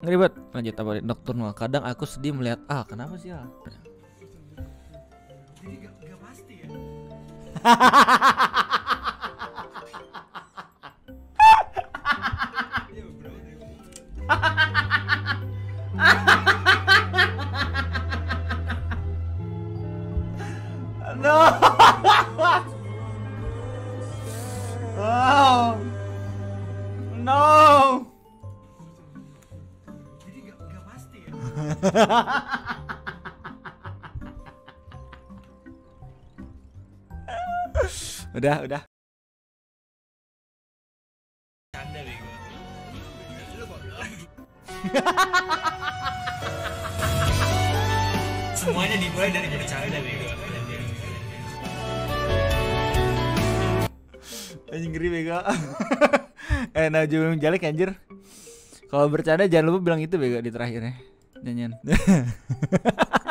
Ngeribet. Lanjut apa Nocturnal. Kadang aku sedih melihat kenapa sih ya? Jadi gak pasti ya. No. Oh. No. Jadi gak pasti ya. Udah. Canda bego. Semuanya dimulai dari bercanda bego. Anjing ngeri bego. Najum Jalik anjir. Kalau bercanda jangan lupa bilang itu bego di terakhirnya. Nyanyian.